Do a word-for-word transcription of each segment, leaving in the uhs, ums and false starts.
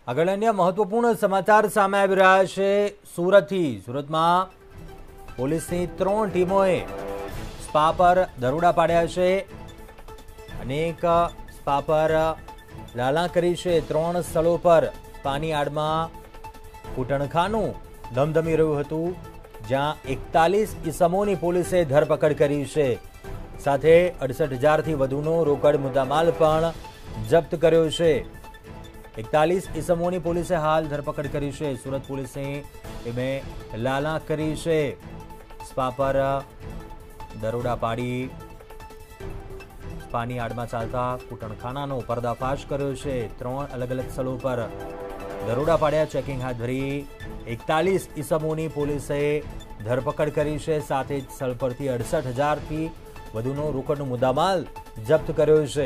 આગળ અન્ય મહત્વપૂર્ણ સમાચાર સામે આવી રહ્યા છે સુરતથી। સુરતમાં પોલીસની ત્રણ ટીમોએ સ્પા પર દરોડા પાડ્યા છે। અનેક સ્પા પર લાલા કરી છે। ત્રણ સ્થળો પર સ્પાની આડમાં કૂટણખાનું ધમધમી રહ્યું હતું, જ્યાં એકતાલીસ ઇસમોની પોલીસે ધરપકડ કરી છે। સાથે અડસઠ હજારથી વધુનો રોકડ મુદ્દામાલ પણ જપ્ત કર્યો છે। એકતાલીસ ઇસમોની પોલીસે હાલ ધરપકડ કરી છે। સુરત પોલીસે ટીમે લાલા કરી છે। સ્પા પર દરોડા પાડી સ્પાની આડમાં ચાલતા કૂટણખાનાનો પર્દાફાશ કર્યો છે। ત્રણ અલગ અલગ સ્થળો પર દરોડા પાડ્યા, ચેકિંગ હાથ ધરી એકતાલીસ ઇસમોની પોલીસે ધરપકડ કરી છે। સાથે જ સ્થળ પરથી અડસઠ હજારથી વધુનો રોકડનો મુદ્દામાલ જપ્ત કર્યો છે।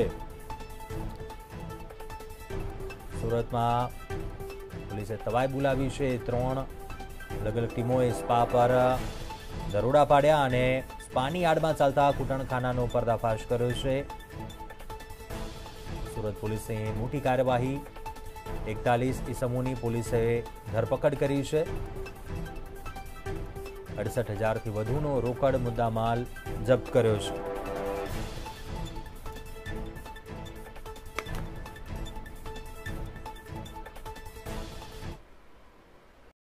સુરતમાં પોલીસે તવાઈ બોલાવી છે। ત્રણ અલગ અલગ ટીમોએ સ્પા પર દરોડા પાડ્યા અને સ્પાની આડમાં ચાલતા કૂટણખાનાનો પર્દાફાશ કર્યો છે। સુરત પોલીસે મોટી કાર્યવાહી, એકતાલીસ ઇસમોની પોલીસે ધરપકડ કરી છે। અડસઠ હજારથી વધુનો રોકડ મુદ્દામાલ જપ્ત કર્યો છે।